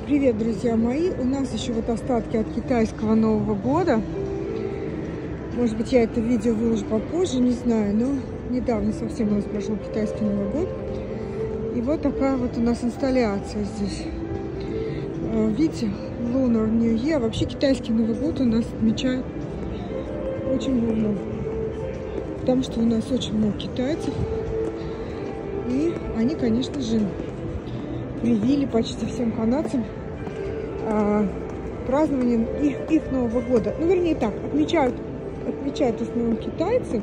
Привет, друзья мои! У нас еще вот остатки от китайского Нового года. Может быть, я это видео выложу попозже, не знаю, но недавно совсем у нас прошел китайский Новый год. И вот такая вот у нас инсталляция здесь. Видите, Lunar New Year. Вообще китайский Новый год у нас отмечают очень много. Потому что у нас очень много китайцев. И они, конечно же, привили почти всем канадцам празднованием их Нового года. Ну, вернее так, отмечают в основном китайцы,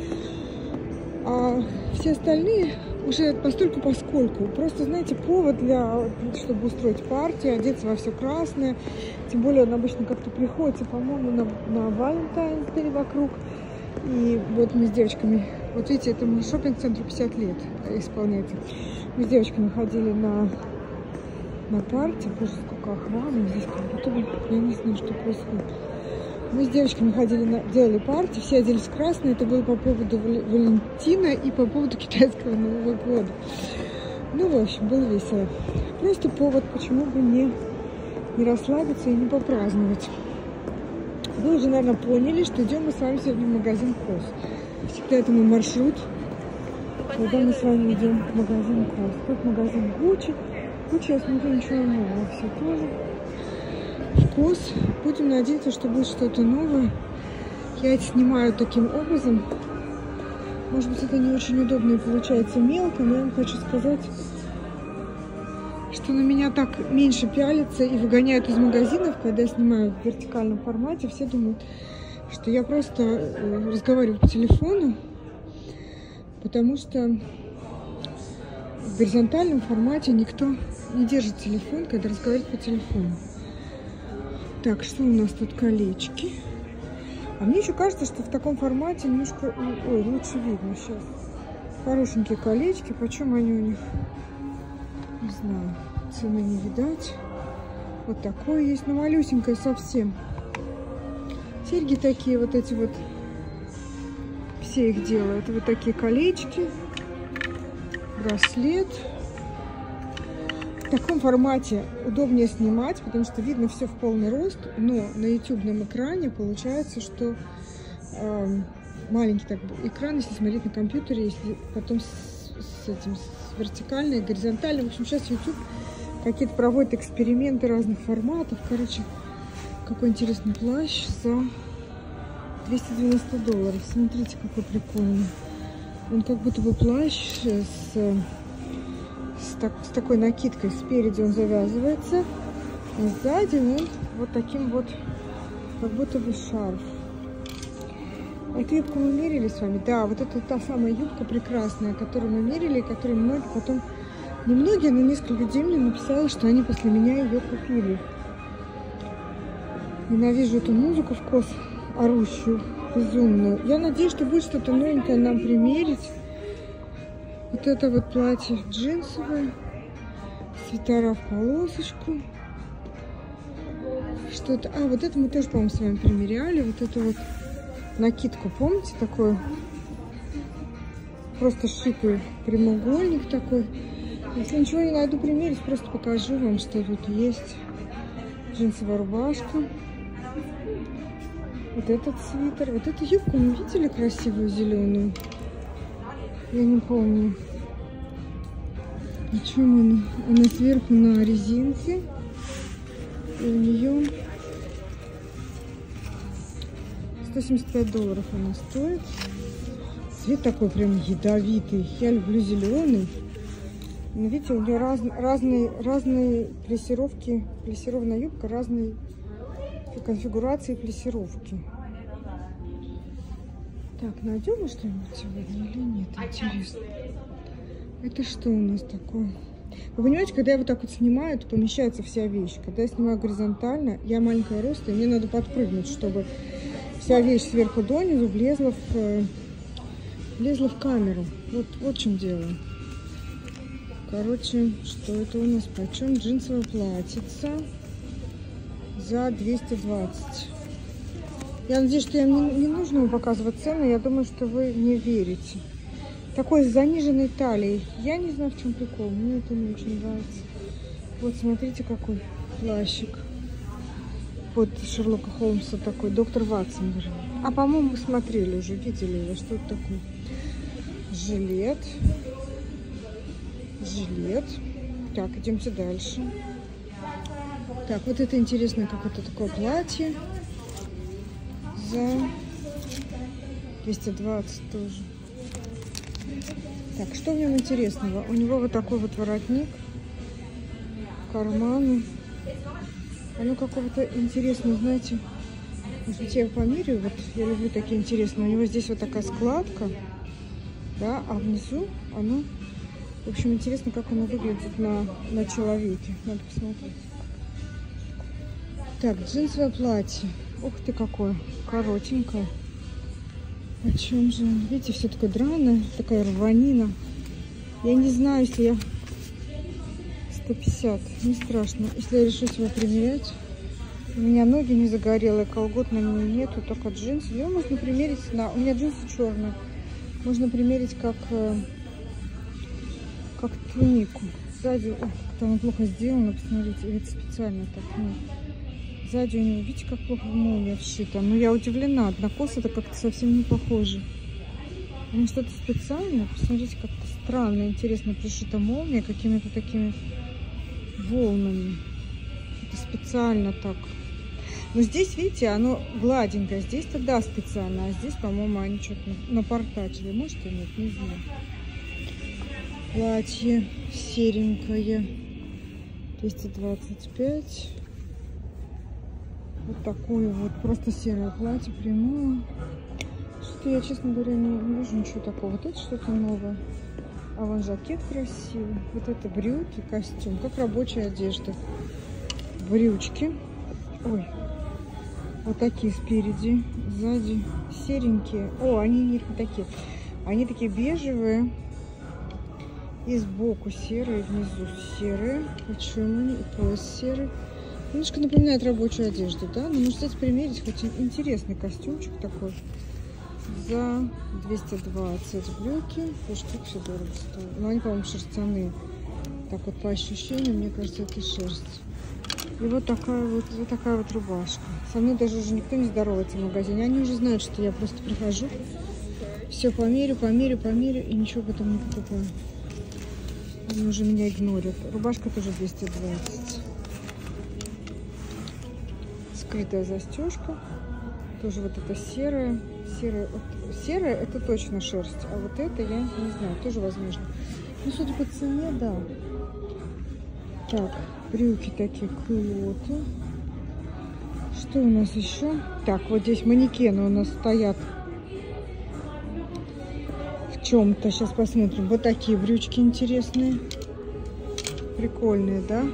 а все остальные уже постольку поскольку. Просто, знаете, повод чтобы устроить партию, одеться во все красное. Тем более он обычно как-то приходится, по-моему, на Valentine's Day вокруг. И вот мы с девочками, вот видите, этому шоппинг-центру 50 лет исполняется. Мы с девочками ходили на партию. Боже, сколько охраны здесь, как будто бы, я не знаю, что происходит. Мы с девочками делали партию, все оделись в красное. Это было по поводу Валентина и по поводу китайского Нового года. Ну, в общем, было весело. Просто повод, почему бы не расслабиться и не попраздновать. Вы уже, наверное, поняли, что идем мы с вами сегодня в магазин Кос. Всегда это мой маршрут, когда мы с вами идем в магазин Кос. Тут магазин Гуччи. Гуччи, я смотрю, ничего нового. Все тоже. В Кос. Будем надеяться, что будет что-то новое. Я это снимаю таким образом. Может быть, это не очень удобно и получается мелко, но я вам хочу сказать, что на меня так меньше пялятся и выгоняют из магазинов, когда я снимаю в вертикальном формате. Все думают, что я просто разговариваю по телефону, потому что в горизонтальном формате никто не держит телефон, когда разговаривает по телефону. Так, что у нас тут? Колечки. А мне еще кажется, что в таком формате немножко... Ой, лучше видно сейчас. Хорошенькие колечки. Почем они у них? Не знаю. Цены не видать. Вот такое есть. Но малюсенькое совсем. Серьги такие вот эти вот. Все их делают. Вот такие колечки. Браслет. В таком формате удобнее снимать, потому что видно все в полный рост, но на ютубном экране получается, что маленький так экран, если смотреть на компьютере, если потом с вертикальной, горизонтальной. В общем, сейчас YouTube какие-то проводит эксперименты разных форматов. Короче, какой интересный плащ за $290. Смотрите, какой прикольный. Он как будто бы плащ с такой накидкой. Спереди он завязывается, а сзади он вот таким вот, как будто бы шарф. Эту юбку мы мерили с вами. Да, вот это та самая юбка прекрасная, которую мы мерили, и которую многие потом, не многие, но несколько людей мне написали, что они после меня ее купили. Ненавижу эту музыку в Кос, орущую, безумную. Я надеюсь, что будет что-то новенькое нам примерить. Вот это вот платье джинсовое, свитера в полосочку. Что-то... А, вот это мы тоже, по-моему, с вами примеряли. Вот эту вот накидку, помните, такой? Просто шикарный прямоугольник такой. Если ничего не найду примерить, просто покажу вам, что тут есть. Джинсовая рубашка. Вот этот свитер. Вот эту юбку мы видели красивую зеленую? Я не помню. На чем она? Она сверху на резинке. И у нее $175 она стоит. Цвет такой прям ядовитый. Я люблю зеленый. Но видите, у нее разные плессировки. Плессированная юбка, разные конфигурации плессировки. Так, найдем мы что-нибудь сегодня или нет? Интересно. Это что у нас такое? Вы понимаете, когда я вот так вот снимаю, то помещается вся вещь. Когда я снимаю горизонтально, я маленького роста, и мне надо подпрыгнуть, чтобы вся вещь сверху донизу влезла в камеру. Вот в чем дело. Короче, что это у нас? Почем? Джинсовое платьице за 220. Я надеюсь, что я не нужно вам показывать цены. Я думаю, что вы не верите. Такой с заниженной талией. Я не знаю, в чем прикол. Мне это не очень нравится. Вот, смотрите, какой плащик. Под Шерлока Холмса такой, доктор Ватсон, вернее. А, по-моему, мы смотрели уже, видели его. Что это такое? Жилет. Жилет. Так, идемте дальше. Так, вот это интересно, какое-то такое платье. За 220 тоже. Так, что в нем интересного? У него вот такой вот воротник. Карманы. Оно какого-то интересного, знаете, может быть, я его померяю, вот я люблю такие интересные. У него здесь вот такая складка, да, а внизу оно, в общем, интересно, как оно выглядит на человеке. Надо посмотреть. Так, джинсовое платье. Ух ты, какое коротенькое. О чем же? Видите, все такое драное, такая рванина. Я не знаю, если я... 150, не страшно. Если я решусь его примерять, у меня ноги не загорелые, колгот на ней нету, только джинсы. Его можно примерить на... У меня джинсы черные. Можно примерить как тунику. Сзади, ох, как-то оно плохо сделано, посмотрите, это специально так. Ну. Сзади у него, видите, как плохо молния вшита. Но я удивлена, на кос это как-то совсем не похоже. Ну, что-то специальное, посмотрите, как-то странно, интересно пришита молния какими-то такими волнами. Это специально так. Но здесь, видите, оно гладенькое. Здесь тогда специально, а здесь, по-моему, они что-то напортачили. Может и нет, не знаю. Платье серенькое. 225. Вот такое вот. Просто серое платье, прямое. Что-то я, честно говоря, не вижу ничего такого. Вот это что-то новое. А вон жакет красивый. Вот это брюки, костюм. Как рабочая одежда. Брючки. Ой. Вот такие спереди. Сзади серенькие. О, они не такие. Они такие бежевые. И сбоку серые, внизу серые. Почему они? И пояс серый. Немножко напоминает рабочую одежду, да? Но можете примерить, хоть интересный костюмчик такой. За 220 брюки. Слушай, как все дорого стоит. Но они, по-моему, шерстяные. Так вот, по ощущениям, мне кажется, это шерсть. И вот такая вот рубашка. Со мной даже уже никто не здоровается в магазине. Они уже знают, что я просто прихожу, все померю, и ничего потом не покупаю. Они уже меня игнорят. Рубашка тоже 220. Скрытая застежка. Тоже вот это серая. Серая это точно шерсть. А вот это я не знаю, тоже возможно. Ну, судя по цене, да. Так, брюки такие, кулоты. Что у нас еще? Так, вот здесь манекены у нас стоят в чем-то. Сейчас посмотрим. Вот такие брючки интересные. Прикольные, да?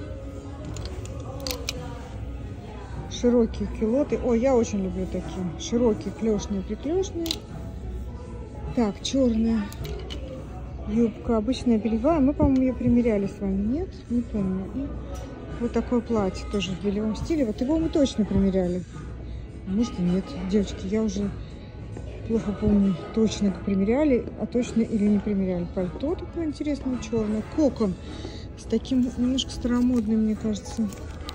Широкие килоты. Ой, я очень люблю такие. Широкие, клешные, приклешные. Так, черная юбка. Обычная бельевая. Мы, по-моему, ее примеряли с вами. Нет? Не помню. И вот такое платье тоже в бельевом стиле. Вот его мы точно примеряли. Может и нет. Девочки, я уже плохо помню, точно примеряли, а точно или не примеряли. Пальто такое интересное, черное. Кокон. С таким немножко старомодным, мне кажется.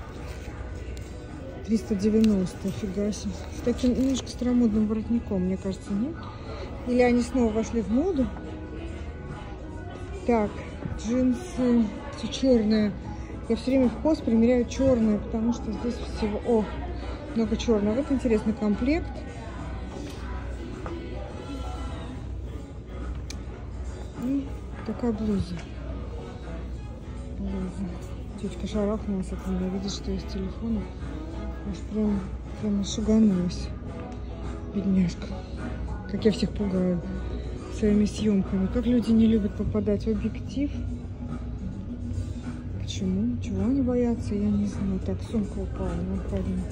390, фига себе. С таким немножко старомодным воротником, мне кажется, нет? Или они снова вошли в моду? Так, джинсы, все черное. Я все время в пост примеряю черное, потому что здесь всего, много черного. Вот интересный комплект. И такая блуза. Девочка шарахнулась от меня, видишь, что я с телефона. Аж прям шуганулась. Бедняжка. Как я всех пугаю своими съемками. Как люди не любят попадать в объектив. Почему? Чего они боятся, я не знаю. Так, сумка упала, нападина.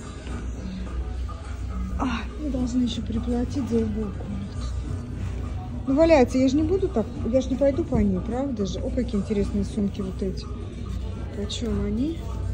Мы должны еще приплатить за уборку. Ну, валяется, я же не буду так, я же не пойду по ней, правда же? О, какие интересные сумки вот эти. Почем они?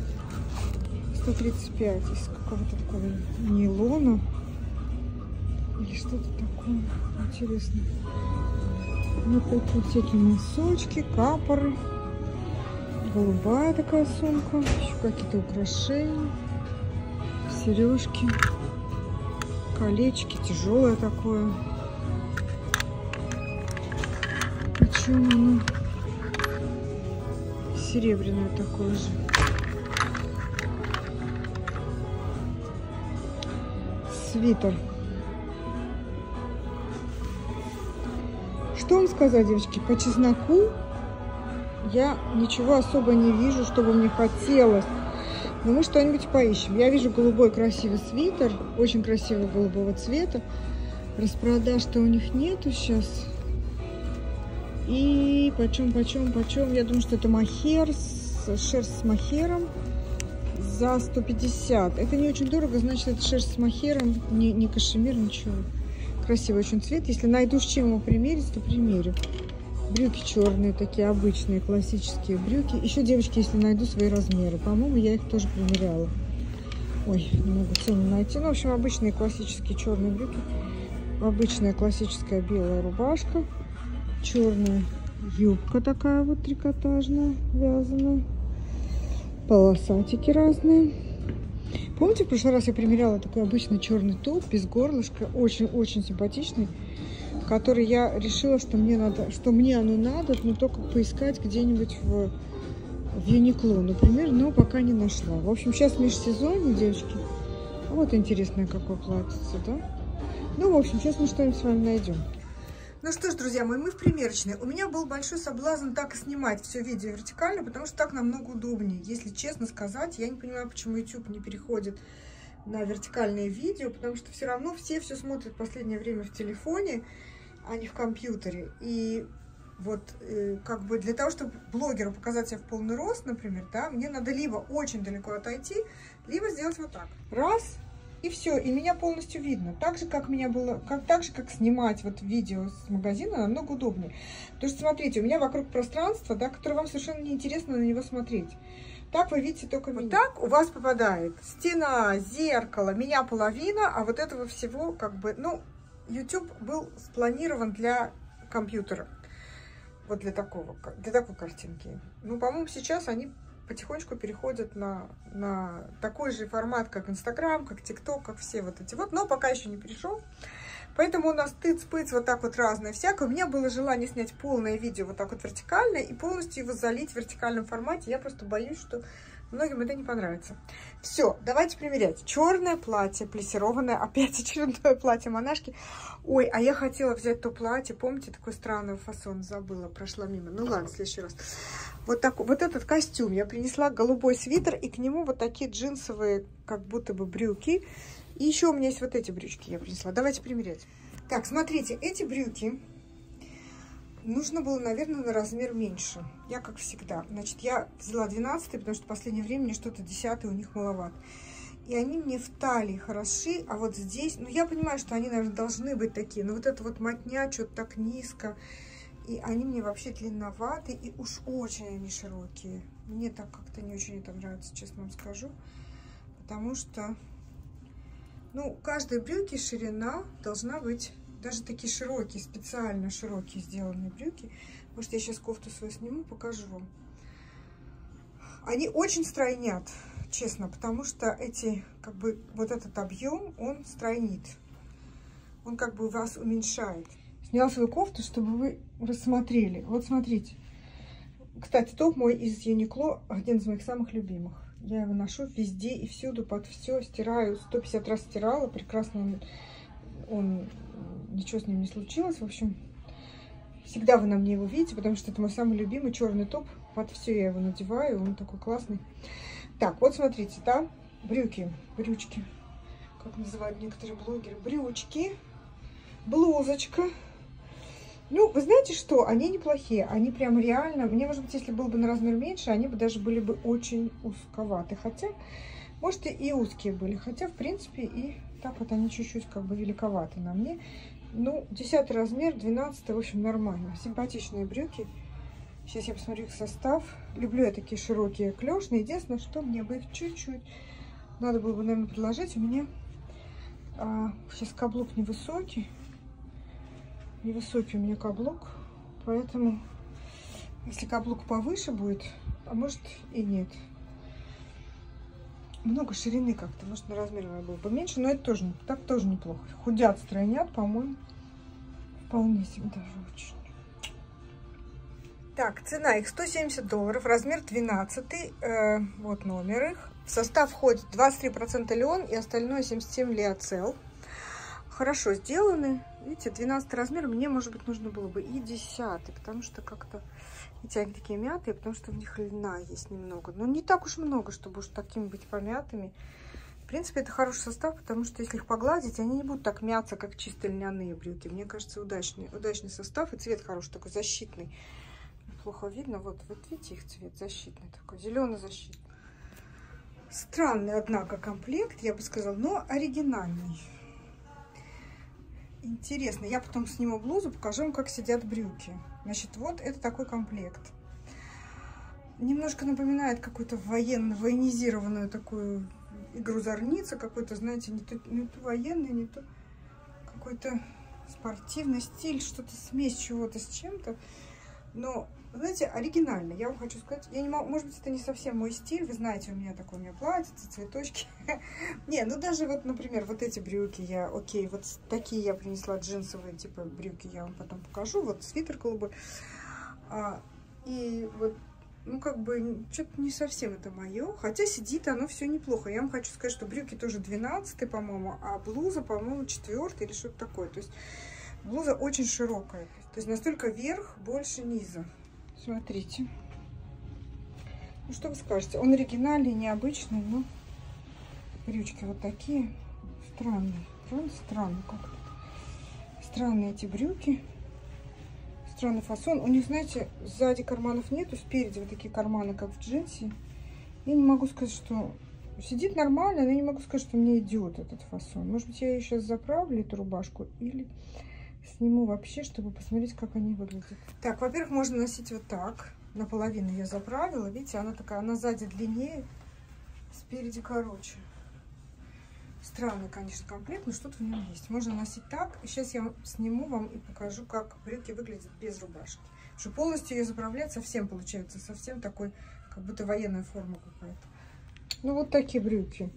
135 из какого-то такого нейлона. Или что-то такое интересное. Вот такие всякие носочки, капоры. Голубая такая сумка. Еще какие-то украшения. Сережки. Колечки. Тяжелое такое. Почему оно серебряное такое же? Свитер. Что вам сказать, девочки? По чесноку я ничего особо не вижу, чтобы мне хотелось. Но мы что-нибудь поищем. Я вижу голубой красивый свитер. Очень красивого голубого цвета. Распродаж-то у них нету сейчас. И почем? Я думаю, что это мохер, шерсть с мохером за 150. Это не очень дорого, значит, это шерсть с мохером, не кашемир, ничего. Красивый очень цвет. Если найду с чем его примерить, то примерю. Брюки черные, такие обычные, классические брюки. Еще, девочки, если найду свои размеры. По-моему, я их тоже примеряла. Ой, не могу цену найти. Ну, в общем, обычные классические черные брюки. Обычная классическая белая рубашка. Черная юбка такая вот трикотажная, вязаная. Полосатики разные. Помните, в прошлый раз я примеряла такой обычный черный топ без горлышка, очень-очень симпатичный, который я решила, что мне оно надо, но только поискать где-нибудь в Юникло, например, но пока не нашла. В общем, сейчас межсезонье, девочки. Вот интересное какое платьице, да? Ну, в общем, сейчас мы что-нибудь с вами найдем. Ну что ж, друзья мои, мы в примерочной. У меня был большой соблазн так и снимать все видео вертикально, потому что так намного удобнее. Если честно сказать, я не понимаю, почему YouTube не переходит на вертикальные видео, потому что все равно все смотрят в последнее время в телефоне, а не в компьютере. И вот как бы для того, чтобы блогеру показать себя в полный рост, например, да, мне надо либо очень далеко отойти, либо сделать вот так. Раз. И все, и меня полностью видно. Так же, как снимать вот видео с магазина, намного удобнее. Потому что, смотрите, у меня вокруг пространство, да, которое вам совершенно неинтересно на него смотреть. Так вы видите только меня. Вот так у вас попадает стена, зеркало, меня половина, а вот этого всего, как бы, ну, YouTube был спланирован для компьютера. Вот для такой картинки. Ну, по-моему, сейчас они потихонечку переходят на такой же формат, как Инстаграм, как ТикТок, как все вот эти вот, но пока еще не перешел. Поэтому у нас тыц-пыц вот так вот разное всякое. У меня было желание снять полное видео вот так вот вертикальное и полностью его залить в вертикальном формате. Я просто боюсь, что многим это не понравится. Все, давайте примерять. Черное платье, плессированное, опять очередное платье монашки. Ой, а я хотела взять то платье, помните, такой странный фасон, забыла, прошла мимо. Ну ладно, в следующий раз. Вот этот костюм. Я принесла голубой свитер, и к нему вот такие джинсовые, как будто бы брюки. И еще у меня есть вот эти брючки я принесла. Давайте примерять. Так, смотрите, эти брюки нужно было, наверное, на размер меньше. Я как всегда. Значит, я взяла 12-й, потому что в последнее время мне что-то 10-й у них маловато. И они мне в талии хороши, а вот здесь, ну, я понимаю, что они, наверное, должны быть такие, но вот это вот мотня, что-то так низко. И они мне вообще длинноваты, и уж очень они широкие. Мне так как-то не очень это нравится, честно вам скажу. Потому что, ну, у каждой брюки ширина должна быть, даже такие широкие, специально широкие сделанные брюки. Может, я сейчас кофту свою сниму, покажу вам. Они очень стройнят, честно, потому что эти, как бы, вот этот объем, он стройнит. Он как бы вас уменьшает. Сняла свою кофту, чтобы вы рассмотрели. Вот смотрите. Кстати, топ мой из Юникло, один из моих самых любимых. Я его ношу везде и всюду, под все. Стираю, 150 раз стирала. Прекрасно он ничего с ним не случилось. В общем, всегда вы на мне его видите, потому что это мой самый любимый черный топ. Под все я его надеваю, он такой классный. Так, вот смотрите, да, брючки, как называют некоторые блогеры, брючки, блузочка. Ну, вы знаете что? Они неплохие. Они прям реально... Мне, может быть, если был бы на размер меньше, они бы даже были бы очень узковаты. Хотя, может, и узкие были. Хотя, в принципе, и так вот они чуть-чуть как бы великоваты на мне. Ну, 10 размер, 12, в общем, нормально. Симпатичные брюки. Сейчас я посмотрю их состав. Люблю я такие широкие клешные. Единственное, что мне бы их чуть-чуть... Надо было бы, наверное, предложить. У меня сейчас каблук невысокий. Невысокий у меня каблук, поэтому если каблук повыше будет, а может и нет. Много ширины как-то, может на размер было бы меньше, но это тоже, так тоже неплохо. Худят, стройнят, по-моему, вполне себе даже очень. Так, цена их $170, размер 12, вот номер их. В состав входит 23% лен и остальное 77 лиоцел. Хорошо сделаны. Видите, 12 размер, мне, может быть, нужно было бы и 10, потому что как-то эти они такие мятые, потому что в них льна есть немного. Но не так уж много, чтобы уж такими быть помятыми. В принципе, это хороший состав, потому что если их погладить, они не будут так мяться, как чисто льняные брюки. Мне кажется, удачный состав, и цвет хороший, такой защитный. Плохо видно, вот видите их цвет защитный такой, зеленый защитный. Странный, однако, комплект, я бы сказала, но оригинальный. Интересно, я потом сниму блузу, покажу вам, как сидят брюки. Значит, вот это такой комплект. Немножко напоминает какую-то военизированную такую игру зорницы, какой-то, знаете, не то военный, не то какой-то спортивный стиль, что-то смесь чего-то с чем-то. Но, знаете, оригинально. Я вам хочу сказать, я не могу, может быть, это не совсем мой стиль. Вы знаете, у меня платьице, цветочки. Не, ну даже вот, например, вот эти брюки окей, вот такие я принесла джинсовые, типа брюки, я вам потом покажу. Вот свитер голубой. И вот, ну как бы, что-то не совсем это мое. Хотя сидит оно все неплохо. Я вам хочу сказать, что брюки тоже 12, по-моему, а блуза, по-моему, 4 или что-то такое. То есть блуза очень широкая. То есть настолько вверх, больше низа. Смотрите. Ну, что вы скажете? Он оригинальный, необычный, но брючки вот такие. Странные. Правда? Странно как-то. Странные эти брюки. Странный фасон. У них, знаете, сзади карманов нету, спереди вот такие карманы, как в джинсе. Я не могу сказать, что... Сидит нормально, но я не могу сказать, что мне идет этот фасон. Может быть, я ее сейчас заправлю, эту рубашку, или... сниму вообще, чтобы посмотреть, как они выглядят. Так, во-первых, можно носить вот так. Наполовину я заправила. Видите, она такая, она сзади длиннее, спереди короче. Странный, конечно, комплект, но что-то в нем есть. Можно носить так. И сейчас я сниму вам и покажу, как брюки выглядят без рубашки. Потому что полностью ее заправлять совсем получается. Совсем такой, как будто военная форма какая-то. Ну, вот такие брюки.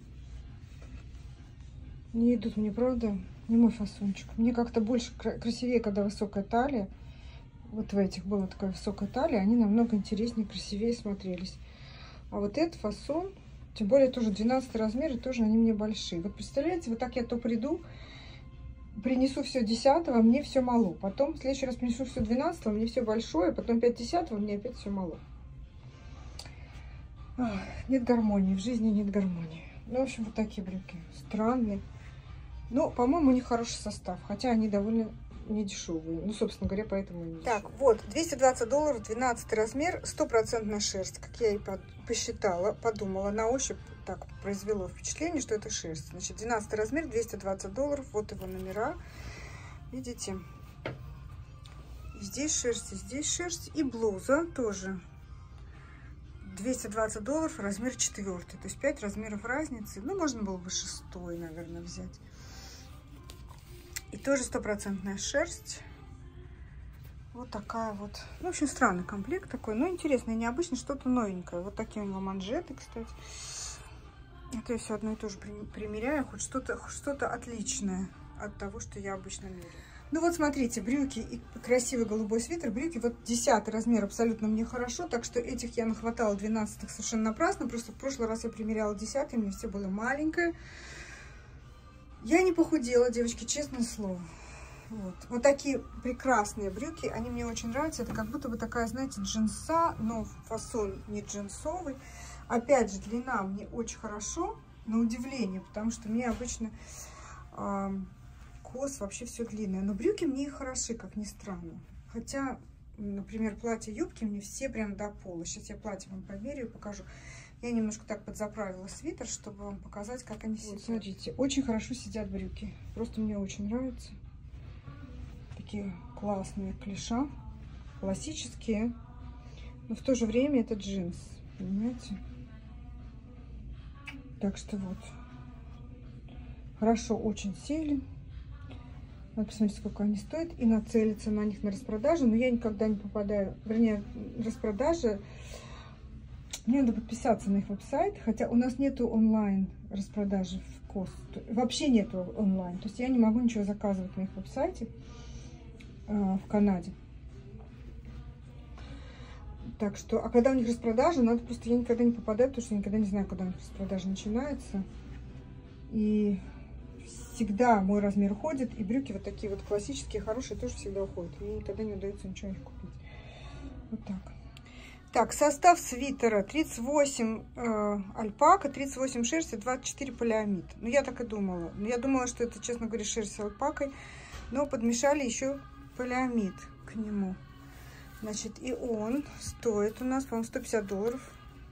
Не идут мне, правда? Не мой фасончик. Мне как-то больше красивее, когда высокая талия. Вот в этих была такая высокая талия. Они намного интереснее, красивее смотрелись. А вот этот фасон, тем более тоже 12 размер, и тоже они мне большие. Вот представляете, вот так я то приду, принесу все 10-го, мне все мало. Потом в следующий раз принесу все 12-го, мне все большое. Потом опять 10-го, мне опять все мало. Нет гармонии, в жизни нет гармонии. Ну, в общем, вот такие брюки. Странные. Но, по-моему, у них хороший состав, хотя они довольно недешевые. Ну, собственно говоря, поэтому и не дешевые. Так, вот, $220, 12 размер, 100% шерсть, как я и посчитала, подумала, на ощупь так произвело впечатление, что это шерсть. Значит, 12 размер, $220, вот его номера, видите? И здесь шерсть, и блуза тоже. $220, размер 4, то есть 5 размеров разницы. Ну, можно было бы 6, наверное, взять. И тоже 100% шерсть. Вот такая вот. Ну, в общем, странный комплект такой. Но интересный, необычный, что-то новенькое. Вот такие у него манжеты, кстати. Это я все одно и то же примеряю. Хоть что-то отличное от того, что я обычно меряю. Ну вот смотрите, брюки и красивый голубой свитер. Брюки вот 10 размер абсолютно мне хорошо. Так что этих я нахватала 12 совершенно напрасно. Просто в прошлый раз я примеряла 10, мне все было маленькое. Я не похудела, девочки, честное слово. Вот такие прекрасные брюки, они мне очень нравятся. Это как будто бы такая, знаете, джинса, но фасон не джинсовый. Опять же, длина мне очень хорошо, на удивление, потому что мне обычно кос вообще все длинное. Но брюки мне и хороши, как ни странно. Хотя, например, платья, юбки мне все прям до пола. Сейчас я платье вам померяю, покажу. Я немножко так подзаправила свитер, чтобы вам показать, как они сидят. Вот, смотрите, очень хорошо сидят брюки. Просто мне очень нравятся. Такие классные клиша, классические. Но в то же время это джинс, понимаете? Так что вот. Хорошо очень сели. Надо посмотреть, сколько они стоят. И нацелиться на них на распродажу. Но я никогда не попадаю. Вернее, распродажа Мне надо подписаться на их веб-сайт, хотя у нас нету онлайн распродажи в КОС. Вообще нету онлайн. То есть я не могу ничего заказывать на их веб-сайте в Канаде. Так что, а когда у них распродажа, надо просто, я никогда не попадаю, потому что я никогда не знаю, когда у них распродажа начинается. И всегда мой размер уходит, и брюки вот такие вот классические, хорошие, тоже всегда уходят. Мне никогда не удается ничего их купить. Вот так. Так, состав свитера 38 альпака, 38 шерсти, 24 полиамид. Ну, я так и думала. Я думала, что это, честно говоря, шерсть с альпакой, но подмешали еще полиамид к нему. Значит, и он стоит у нас, по-моему, $150.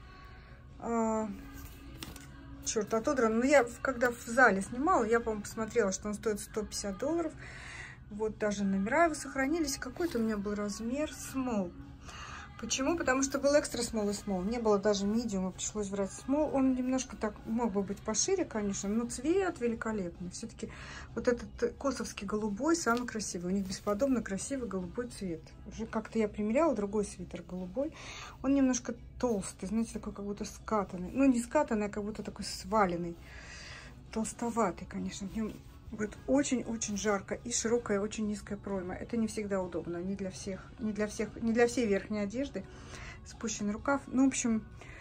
Черт, отодран. Но я, когда в зале снимала, я, по-моему, посмотрела, что он стоит $150. Вот даже номера его сохранились. Какой-то у меня был размер small. Почему? Потому что был экстра small и small. Не было даже medium, пришлось брать small. Он немножко так мог бы быть пошире, конечно, но цвет великолепный. Все-таки вот этот косовский голубой самый красивый. У них бесподобно красивый голубой цвет. Уже как-то я примеряла другой свитер голубой. Он немножко толстый, знаете, такой как будто скатанный. Ну, не скатанный, а как будто такой сваленный. Толстоватый, конечно. В нем будет очень-очень жарко и широкая, очень низкая пройма. Это не всегда удобно, не для всех, не для всей верхней одежды. Спущенный рукав. Ну, в общем,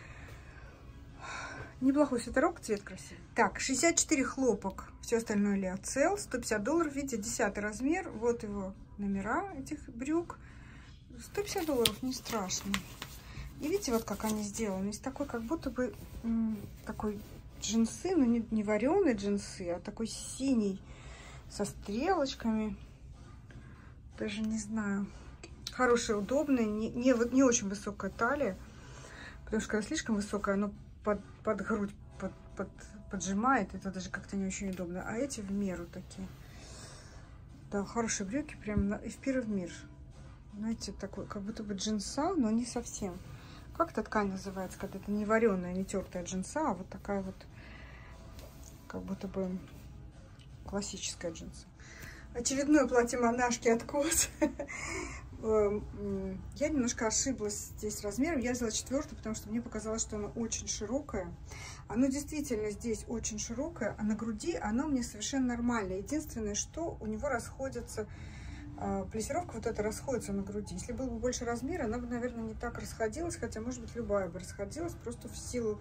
неплохой свитерок, цвет красивый. Так, 64 хлопок, все остальное лиоцел, $150. Видите, 10 размер. Вот его номера этих брюк. $150, не страшно. И видите, вот как они сделаны. Есть такой, как будто бы такой джинсы, но не вареные джинсы, а такой синий со стрелочками. Даже не знаю. Хорошие, удобные, не очень высокая талия, потому что когда слишком высокая, оно под грудь поджимает, это даже как-то не очень удобно. А эти в меру такие. Да, хорошие брюки, прям и в первый мир. Знаете, такой, как будто бы джинса, но не совсем. Как эта ткань называется, когда это не вареная, не тертая джинса, а вот такая вот, как будто бы классическая джинса. Очередное платье монашки от КОС. Я немножко ошиблась здесь размером. Я взяла 4, потому что мне показалось, что оно очень широкое. Оно действительно здесь очень широкое, а на груди оно мне совершенно нормально. Единственное, что у него расходятся... Плессировка вот эта расходится на груди. Если был бы больше размера, она бы, наверное, не так расходилась, хотя, может быть, любая бы расходилась, просто в силу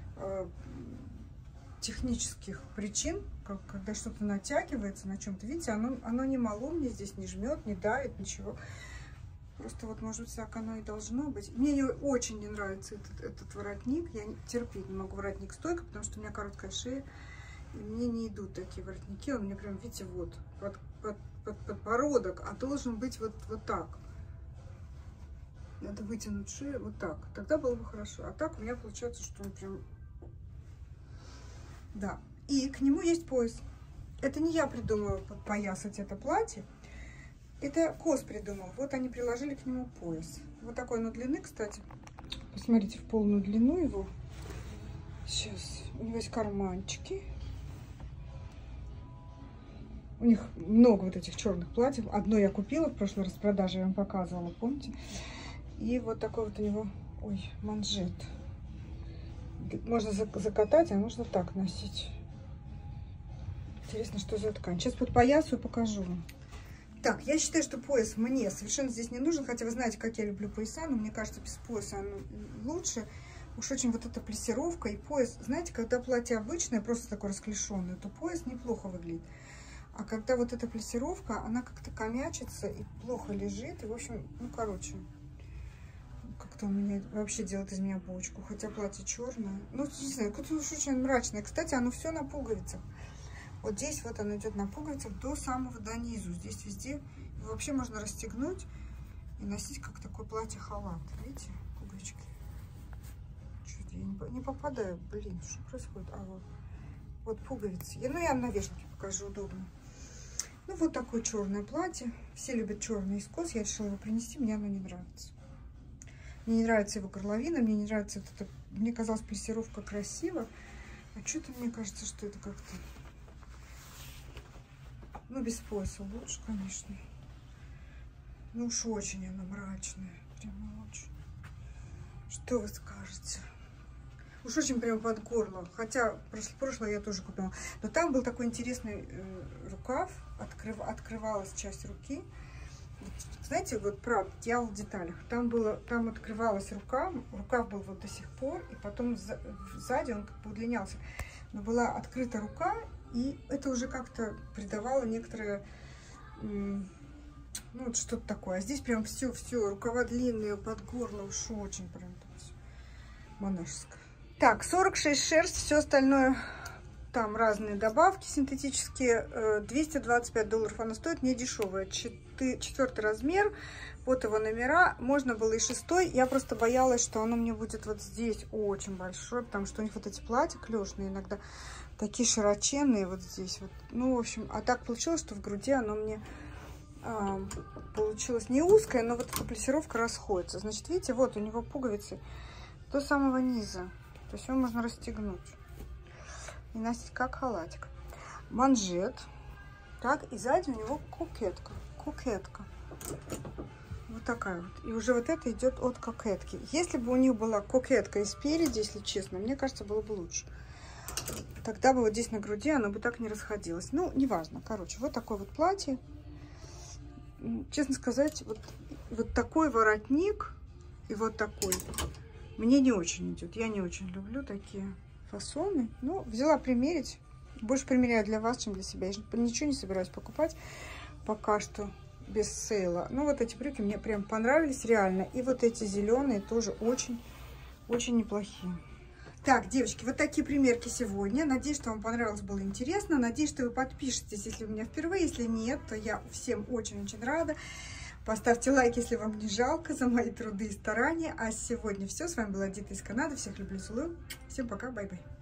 технических причин, когда что-то натягивается на чем-то. Видите, оно не мало мне здесь, не жмет, не давит, ничего. Просто вот, может быть, так оно и должно быть. Мне очень не нравится этот воротник. Я терпеть не могу воротник стойка, потому что у меня короткая шея. И мне не идут такие воротники. Он мне прям, видите, вот под подбородок, а должен быть вот так. Надо вытянуть шею вот так. Тогда было бы хорошо. А так у меня получается, что он прям... Да. И к нему есть пояс. Это не я придумала подпоясать это платье. Это КОС придумал. Вот они приложили к нему пояс. Вот такой он длины, кстати. Посмотрите, в полную длину его. Сейчас. У него есть карманчики. У них много вот этих черных платьев. Одно я купила в прошлой распродаже, я вам показывала, помните? И вот такой вот у него, ой, манжет. Можно закатать, а можно так носить. Интересно, что за ткань. Сейчас подпоясаю, покажу вам. Так, я считаю, что пояс мне совершенно здесь не нужен. Хотя вы знаете, как я люблю пояса, но мне кажется, без пояса оно лучше. Уж очень вот эта плессировка и пояс. Знаете, когда платье обычное, просто такое расклешенное, то пояс неплохо выглядит. А когда вот эта плессировка, она как-то комячится и плохо лежит. И, в общем, ну, короче, как-то у меня вообще делает из меня бочку. Хотя платье черное. Ну, не знаю, какое-то уж очень мрачное. Кстати, оно все на пуговицах. Вот здесь вот оно идет на пуговицах до самого до низу. Здесь везде. И вообще можно расстегнуть и носить как такое платье-халат. Видите, пуговички. Чуть я не попадаю. Блин, что происходит? А вот пуговицы. Ну, я на вешалке покажу, удобно. Ну, вот такое черное платье. Все любят черный из КОС. Я решила его принести, мне оно не нравится. Мне не нравится его горловина, мне не нравится это. Мне казалось, плессировка красиво. А что-то мне кажется, что это как-то... Ну, без пояса лучше, конечно. Ну уж очень она мрачная. Прямо очень. Что вы скажете? Уж очень прям под горло. Хотя прошлое я тоже купила. Но там был такой интересный рукав. Открывалась часть руки. Знаете, вот правда, дьявол в деталях. Там открывалась рука. Рукав был вот до сих пор. И потом сзади он как бы удлинялся. Но была открыта рука. И это уже как-то придавало некоторое... Ну, вот что-то такое. А здесь прям все, рукава длинные, под горло, уж очень прям монашеское. Так, 46 шерсть, все остальное, там разные добавки синтетические. $225 она стоит, не дешевая. 4-й размер, вот его номера. Можно было и 6-й. Я просто боялась, что оно мне будет вот здесь очень большое, потому что у них вот эти платья клешные иногда такие широченные вот здесь вот. Ну, в общем, а так получилось, что в груди оно мне получилось не узкое, но вот эта плессировка расходится. Значит, видите, вот у него пуговицы до самого низа. То есть его можно расстегнуть и носить как халатик. Манжет. Так, и сзади у него кокетка. Вот такая вот. И уже вот это идет от кокетки. Если бы у них была кокетка и спереди, если честно, мне кажется, было бы лучше. Тогда бы вот здесь на груди оно бы так не расходилось. Ну, неважно. Короче, вот такое вот платье. Честно сказать, вот такой воротник и вот такой мне не очень идет. Я не очень люблю такие фасоны. Но взяла примерить. Больше примеряю для вас, чем для себя. Я ничего не собираюсь покупать пока что без сейла. Но вот эти брюки мне прям понравились реально. И вот эти зеленые тоже очень неплохие. Так, девочки, вот такие примерки сегодня. Надеюсь, что вам понравилось, было интересно. Надеюсь, что вы подпишетесь, если вы меня впервые. Если нет, то я всем очень-очень рада. Поставьте лайк, если вам не жалко, за мои труды и старания. А сегодня все. С вами была Дита из Канады. Всех люблю, целую. Всем пока, бай-бай.